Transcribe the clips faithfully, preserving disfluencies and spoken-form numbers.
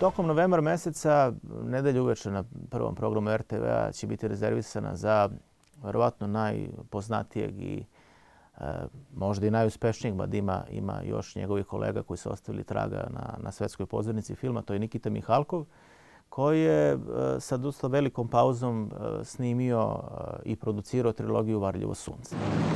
Tokom novembra meseca, nedelju uveče na prvom programu R T V-a će biti rezervisana za verovatno najpoznatijeg i e, možda i najuspešnijeg, mada ima, ima još njegovih kolega koji su ostavili traga na, na svetskoj pozornici filma. To je Nikita Mihalkov, koji je e, sa dosta velikom pauzom e, snimio e, i producirao trilogiju Varljivo sunce.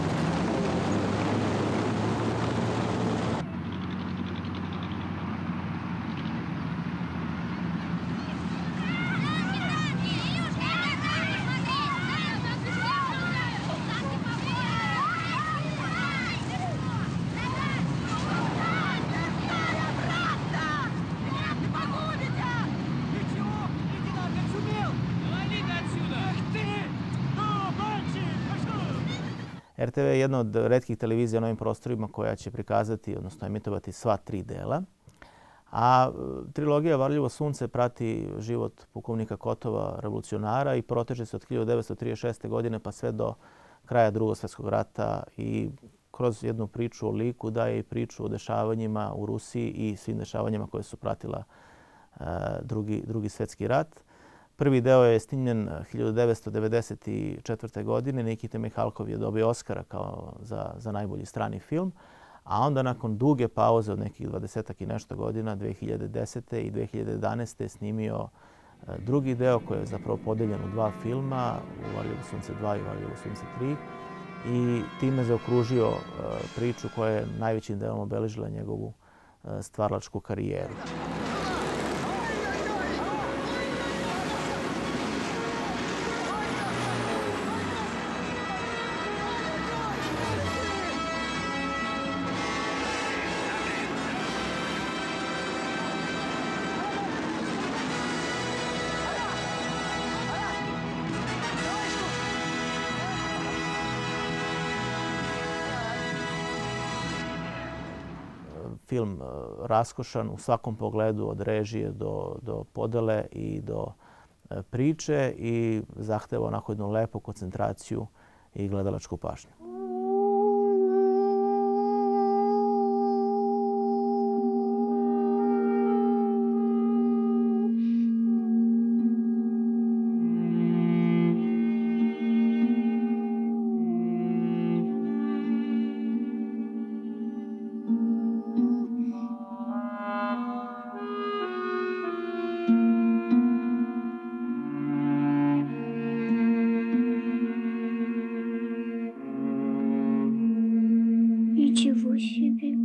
R T V je jedna od retkih televizija na ovim prostorima koja će prikazati, odnosno emitovati sva tri dela. A trilogija Varljivo sunce prati život pukovnika Kotova, revolucionara, i proteže se od hiljadu devetsto trideset šeste. godine pa sve do kraja Drugog svjetskog rata, i kroz jednu priču o liku daje i priču o dešavanjima u Rusiji i svim dešavanjima koje su pratila uh, drugi, drugi svjetski rat. Prvi deo je snimljen hiljadu devetsto devedeset četvrte. godine. Nikita Mihalkov je dobio Oskara kao za, za najbolji strani film. A onda nakon duge pauze od nekih dvadesetak i nešto godina, dve hiljade desete. i dve hiljade jedanaeste. je snimio drugi deo koji je zapravo podeljen u dva filma, u Varljivo sunce dva i Varljivo sunce tri. I time zaokružio priču koja je najvećim delom obeležila njegovu stvaralačku karijeru. Film raskošan u svakom pogledu, od režije do, do podele i do priče, i zahteva onako jednu lepu koncentraciju i gledalačku pažnju. Ничего себе.